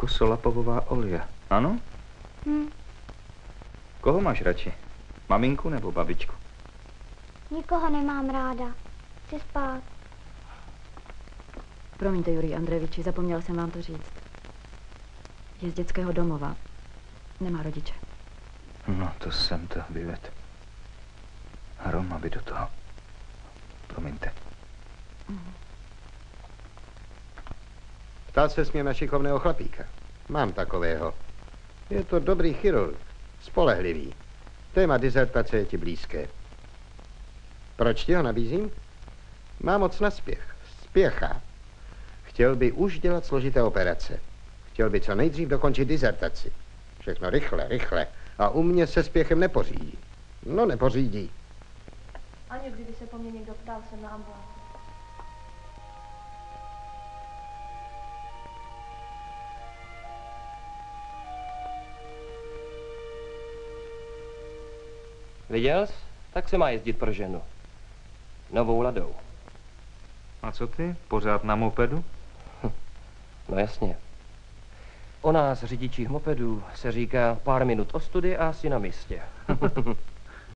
jako solapovová olie, ano? Koho máš radši? Maminku nebo babičku? Nikoho nemám ráda. Chci spát. Promiňte, Jurij Andrejeviči, zapomněla jsem vám to říct. Je z dětského domova. Nemá rodiče. No, to jsem to vyvedl. Roma by do toho. Promiňte. Ptal ses mě na šikovného chlapíka. Mám takového. Je to dobrý chirurg. Spolehlivý. Téma dizertace je ti blízké. Proč ti ho nabízím? Má moc na spěch. Spěchá. Chtěl by už dělat složité operace. Chtěl by co nejdřív dokončit dizertaci. Všechno rychle, rychle. A u mě se spěchem nepořídí. No, nepořídí. Ani kdyby se po mně někdo ptal, jsem na ambulanci. Viděl jsi? Tak se má jezdit pro ženu. Novou Ladou. A co ty? Pořád na mopedu? No jasně. O nás, řidičích mopedů, se říká pár minut ostudy a asi na místě.